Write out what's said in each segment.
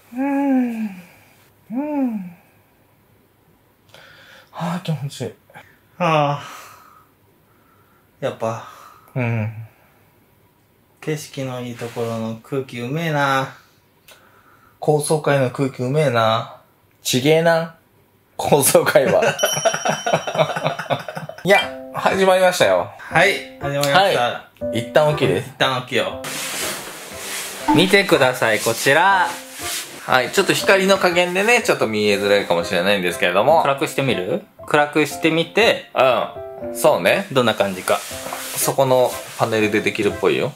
あ、気持ちいい。 ああ。やっぱ、 うん。 景色のいいところの空気うめえな。 高層階の空気うめえな。ちげえな。高層階は。いや、始まりましたよ。 はい、始まりました。 はい。一旦起きです。 一旦起きよう。見てください、こちら。 はい、ちょっと光の加減でね、ちょっと見えづらいかもしれないんですけれども。 暗くしてみる？暗くしてみて、 うん。そうね。 どんな感じか。 そこのパネルでできるっぽいよ。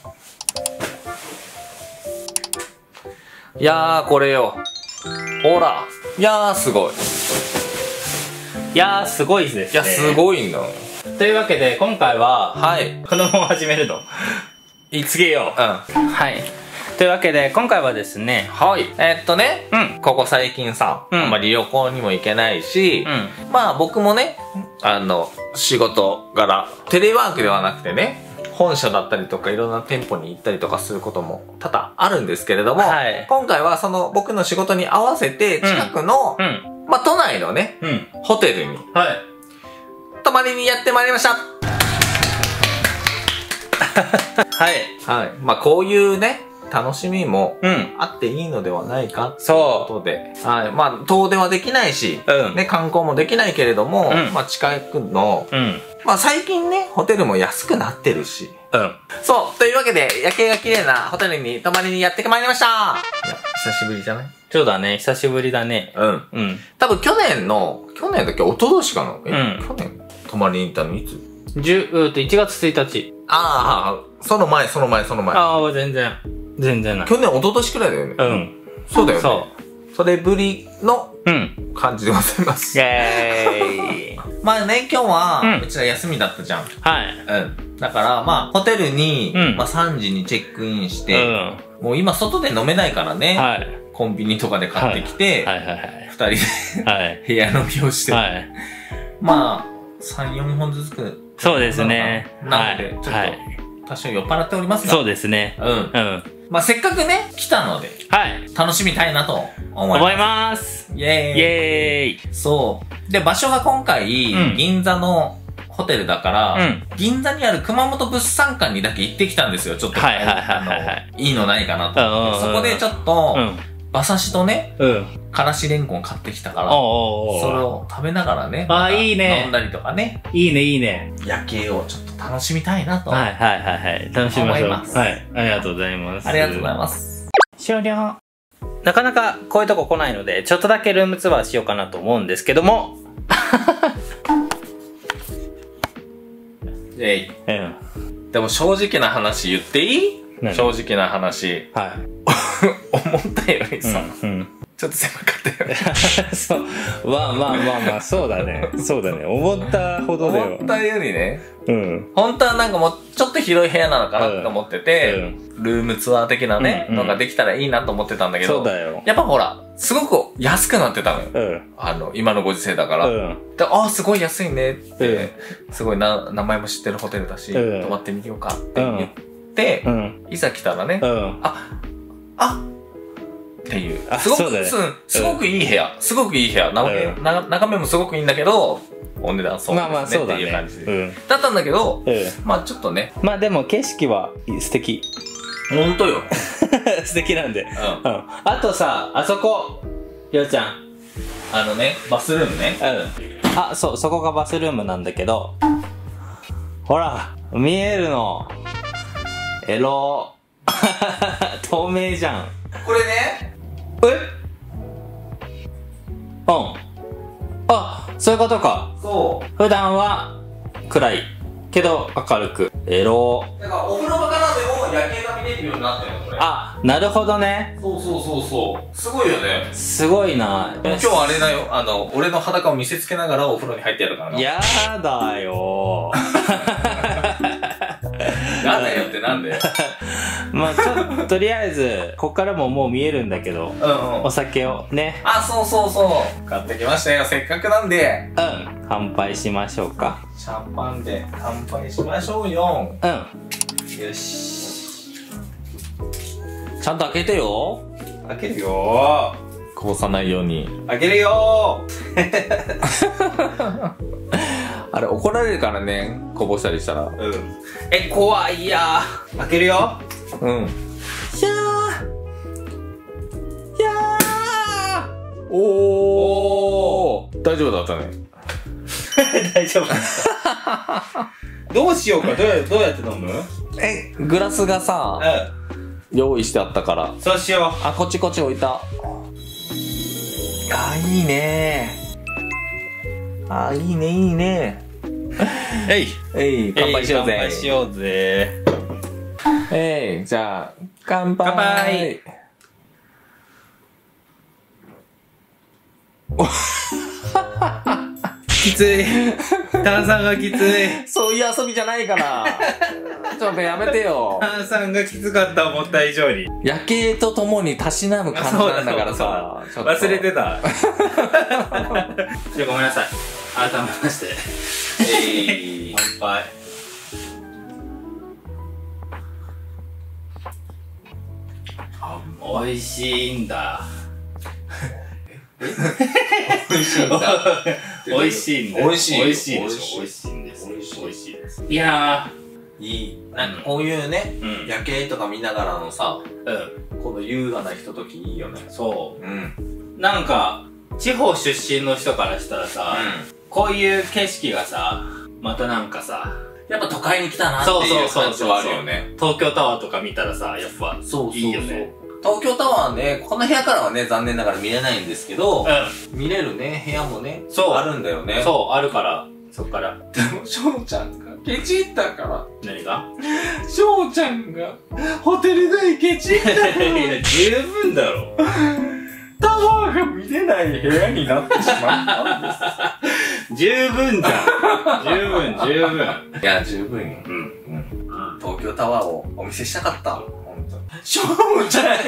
いやー、これよ。ほら。いやー、すごい。 いやー、すごいですね。 いや、すごいな。 というわけで、今回は、 はい。 このまま始めるの。いつげよう。はい。というわけで、今回はですね、 はい。ここ最近さ、あんまり旅行にも行けないし、まあ僕もね、仕事柄、テレワークではなくてね、本社だったりとかいろんな店舗に行ったりとかすることも多々あるんですけれども、今回はその僕の仕事に合わせて近くの、まあ都内のね、ホテルに、泊まりにやってまいりました。はい。はい。まあこういうね、楽しみもあっていいのではないかということで、はい。まあ遠出はできないし、ね、観光もできないけれども、まあ近くの、まあ最近ね、ホテルも安くなってるし、そう、というわけで夜景が綺麗なホテルに泊まりにやってまいりました。いや、久しぶりじゃない？ そうだね、久しぶりだね。 多分去年だっけ、一昨年かな？去年泊まりに行ったのいつ ？1月1日。 ああ、その前。 ああ、全然ない。 去年、一昨年くらいだよね。そうだよね。そう。それぶりの感じでございます。 イェーイ。 まあね、今日は、うちら休みだったじゃん。 はい。 だから、まあ、ホテルに、まあ3時にチェックインして、もう今外で飲めないからね。コンビニとかで買ってきて、二人で部屋飲みをして、まあ、3、4本ずつ。 そうですね。 なので、ちょっと、多少酔っ払っておりますが。 そうですね。 まあ、せっかくね、来たので、楽しみたいなと思います。イェーイ。 イェーイ。 そう。で、場所が今回、銀座のホテルだから、銀座にある熊本物産館にだけ行ってきたんですよ。ちょっと、いいのないかなと思って。そこでちょっと、馬刺しとね、からしれんこん買ってきたから、それを食べながらね、 いいね。 飲んだりとかね。 いいね、いいね。 夜景をちょっと楽しみたいなと。 楽しみましょう。はい。ありがとうございます。 ありがとうございます。 終了。なかなかこういうとこ来ないので、ちょっとだけルームツアーしようかなと思うんですけども。 でも正直な話言っていい？正直な話。思ったよりさ、ちょっと狭かったよね。 そう。まあ、そうだね。思ったほどだよ。 思ったよりね。本当はなんかもうちょっと広い部屋なのかなって思ってて、ルームツアー的なね、のができたらいいなと思ってたんだけど、やっぱほら、すごく安くなってたのよ。今のご時世だから。で、すごい安いねって、すごい名前も知ってるホテルだし、泊まってみようかって言って、いざ来たらね、っていう。すごくいい部屋。すごくいい部屋。眺めもすごくいいんだけど、お値段そうですねっていう感じで。だったんだけど、まあちょっとね。 まあでも景色は素敵。 ほんとよ。 素敵なんで。あとさ、あそこ、りょうちゃん。 バスルームね。 そこがバスルームなんだけど、ほら、見えるの。エロ。透明じゃん。 これね。 そういうことか。 そう。 普段は暗いけど明るく。エロ。 だからお風呂場からでも夜景が見れるようになってるのこれ。 なるほどね。 そう。すごいよね。 すごいな。 今日あれだよ。俺の裸を見せつけながらお風呂に入ってやるからな。 やだよ。 なんだよってなんでまあとりあえずこっからももう見えるんだけど、お酒をね。 そう買ってきましたよ。せっかくなんで乾杯しましょうか。 シャンパンで乾杯しましょうよ。 よし、 ちゃんと開けてよ。 開けるよこぼさないように。 ー。開けるよあれ怒られるからね、こぼしたりしたら。 ー。うん。怖いやー。開けるよ。 うん。 ひゃー。 おー、大丈夫だったね。 大丈夫だった。どうしようか。どうやって飲む？ グラスがさ、用意してあったから。 そうしよう。 あ、こっち置いた。あ、いいね。あ、いいね、いいね。乾杯しようぜ。 乾杯しようぜ。 じゃあ、乾杯。 乾杯。きつい。炭酸がきつい。 そういう遊びじゃないから。ちょっとやめてよ。 炭酸がきつかった、思った以上に。 夜景とともにたしなむ感じなんだからさ。 忘れてた。ごめんなさい。改めまして。乾杯。美味しいんだ。 美味しいんだ。 美味しいんだ。 美味しい。 美味しいでしょ。美味しいんです。美味しいです。いやー、いい。なんかこういうね、夜景とか見ながらのさ、この優雅なひとときいいよね。 そう。なんか、地方出身の人からしたらさ、こういう景色がさ、またなんかさ、 やっぱ都会に来たなっていう感じはあるよね。 東京タワーとか見たらさ、やっぱ、いいよね。 東京タワーね、この部屋からはね、残念ながら見れないんですけど、見れるね、部屋もね、あるんだよね。 そう、あるから、そっから。 でも、翔ちゃんがケチったから。 何が？ 翔ちゃんが、ホテル代ケチったから。 いや、十分だろ。 タワーが見れない部屋になってしまったんです。 十分じゃん。十分。 いや、十分よ。東京タワーをお見せしたかった。しょうちゃん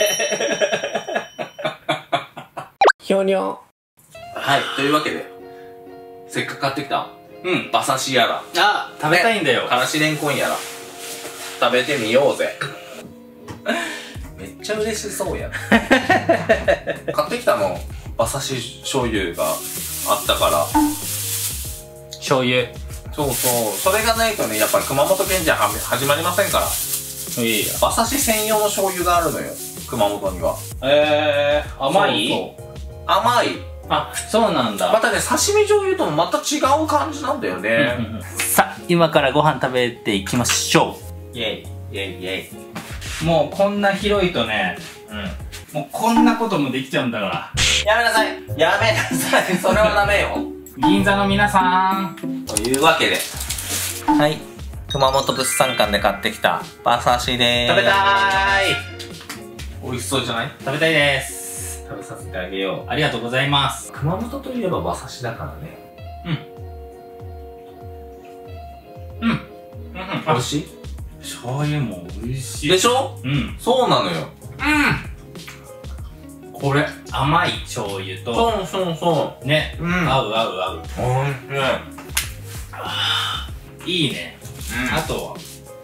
ひょにょ。はい、というわけで、せっかく買ってきた、馬刺しやら。 あ、食べたいんだよ。 からしれんこんやら。食べてみようぜ。めっちゃ嬉しそうやな。買ってきたの、馬刺し醤油があったから。 醤油。 そうそう。それがないとね、やっぱり熊本県じゃ始まりませんから。 いいや。 馬刺し専用の醤油があるのよ。熊本には。 甘い？ そう。甘い。 あ、そうなんだ。 またね、刺身醤油ともまた違う感じなんだよね。 さあ、今からご飯食べていきましょう。 イェイ、イェイ、イェイ。 もうこんな広いとね、もうこんなこともできちゃうんだから。 やめなさい。やめなさい。それはダメよ。 銀座の皆さん。 というわけで。はい。熊本物産館で買ってきた馬刺しでーす。 食べたーい。 美味しそうじゃない？ 食べたいです。 食べさせてあげよう。 ありがとうございます。 熊本といえば馬刺しだからね。美味しい？ 醤油も美味しい。 でしょ？そうなのよ。これ。 甘い醤油と。 そう。 ね。合う。いいね。あとは。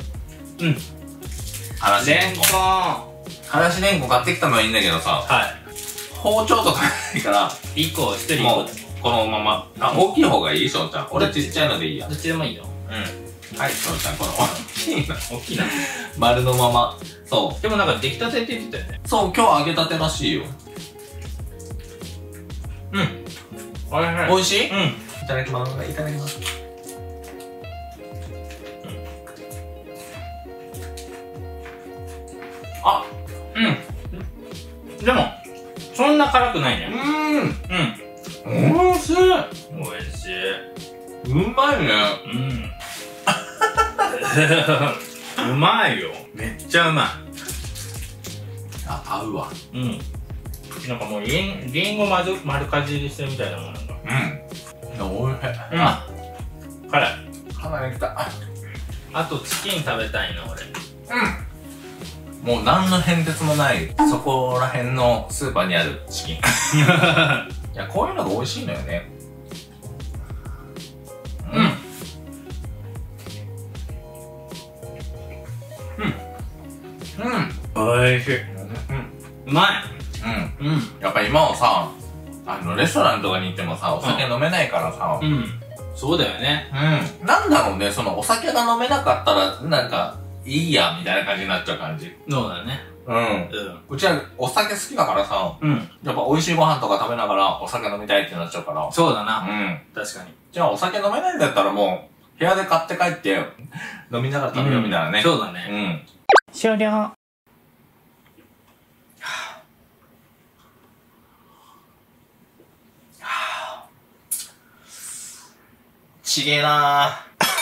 からしれんこん。からしれんこん買ってきたのはいいんだけどさ。包丁とかないから。 一人もう、このまま。大きい方がいい？翔ちゃん。俺ちっちゃいのでいいや。 どっちでもいいよ。 はい、翔ちゃん、この大きいな。 な。 丸のまま。そう。 でもなんか出来たてって言ってたよね。 そう、今日揚げたてらしいよ。美味しい？いただきます。いただきます。あ、 でも、そんな辛くないね。 美味しい。 美味しい。 うまいね。 うまいよ。めっちゃうまい。 合うわ。 なんかもうリンゴ丸かじりしてるみたいなもんなんだ。 おいしい。 辛い。 鼻にきた。 あとチキン食べたいな、俺。 もう何の変哲もない、そこら辺のスーパーにあるチキン。いや、こういうのが美味しいのよね。 おいしい。 うまい。 うん。やっぱ今はさ、レストランとかに行ってもさ、お酒飲めないからさ。 そうだよね。 なんだろうね、そのお酒が飲めなかったら、なんか、いいや、みたいな感じになっちゃう感じ。 そうだね。 うちはお酒好きだからさ、やっぱ美味しいご飯とか食べながらお酒飲みたいってなっちゃうから。 そうだな。確かに。 じゃあお酒飲めないんだったらもう、部屋で買って帰って、飲みながら食べようみたいなね。 そうだね。 終了。 ちげえな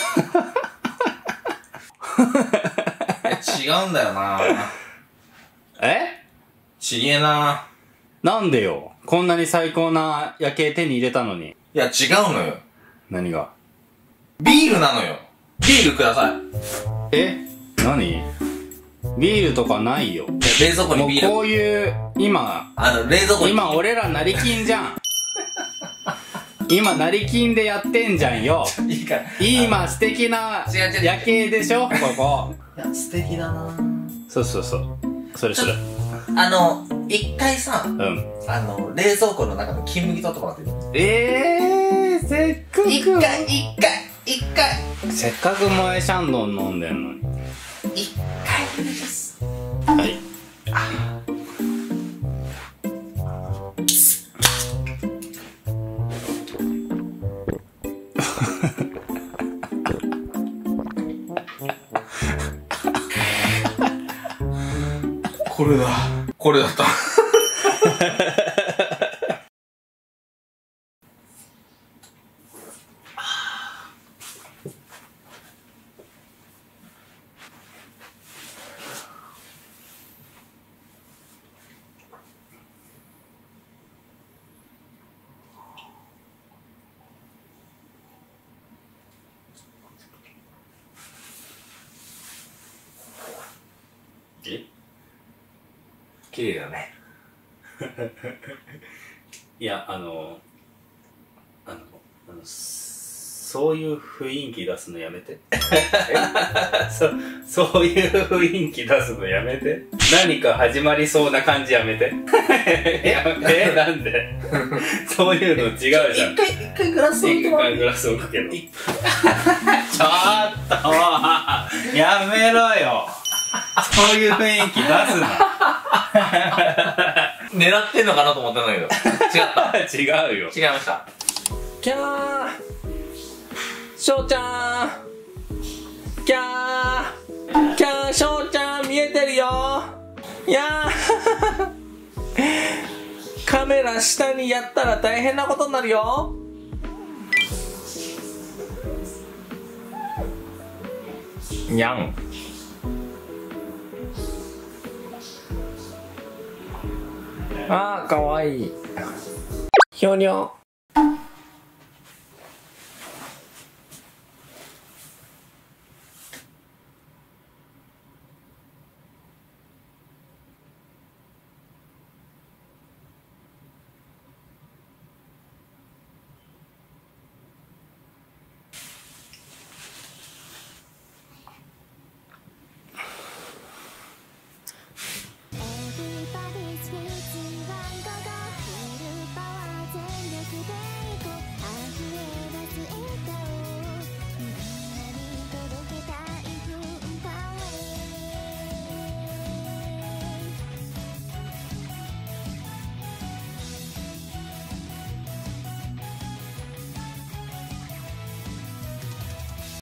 違うんだよなちげえななんでよ。こんなに最高な夜景手に入れたのに。 いや、違うのよ。 何が？ ビールなのよ。ビールください。 何？ビールとかないよ。 冷蔵庫にビール。 もうこういう、今、 冷蔵庫に。 今俺ら成金じゃん。今成金でやってんじゃんよ。 いいから。 今素敵な夜景でしょ、ここ。 いや、素敵だなそう。それそれ。 一回さ、冷蔵庫の中の金麦取ってもらっていい？ せっかく。 一回。 せっかく萌えシャンドン飲んでんのに。 一回です。 はい。 これだった。綺麗だね。 いや、そういう雰囲気出すのやめて。そういう雰囲気出すのやめて。何か始まりそうな感じやめて。なんでそういうの違うじゃん。 一回グラス置いてもらって。 グラス置くけど。ちょっとやめろよ。そういう雰囲気出すな。 狙ってんのかなと思ったんだけど。違った。 違うよ。 違いました。 キャーしょうちゃんキャーしょうちゃん見えてるよいやーカメラ下にやったら大変なことになるよにゃんあーかわいいひょにょ